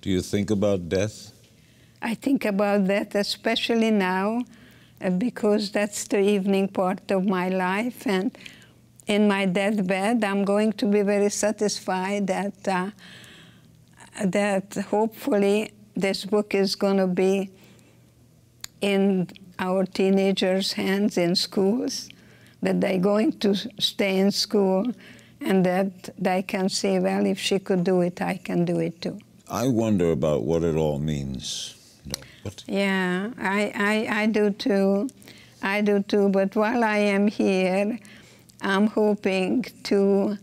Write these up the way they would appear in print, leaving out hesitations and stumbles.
Do you think about death? I think about that especially now because that's the evening part of my life, and in my deathbed I'm going to be very satisfied that that hopefully this book is going to be in our teenagers' hands in schools, that they're going to stay in school, and that they can say, well, if she could do it, I can do it too. I wonder about what it all means. Yeah, I do too. I do too, but while I am here, I'm hoping to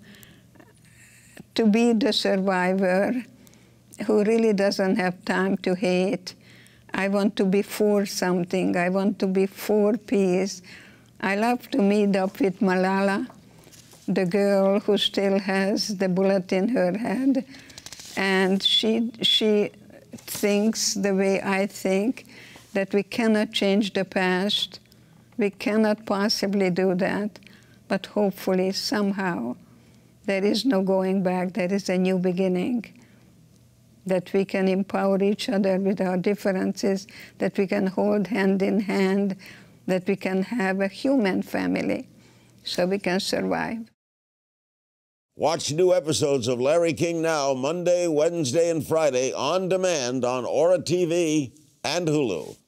be the survivor who really doesn't have time to hate. I want to be for something. I want to be for peace. I love to meet up with Malala, the girl who still has the bullet in her head, and she thinks the way I think, that we cannot change the past. We cannot possibly do that, but hopefully somehow there is no going back. There is a new beginning, that we can empower each other with our differences, that we can hold hand in hand, that we can have a human family so we can survive. Watch new episodes of Larry King Now Monday, Wednesday, and Friday on demand on Ora TV and Hulu.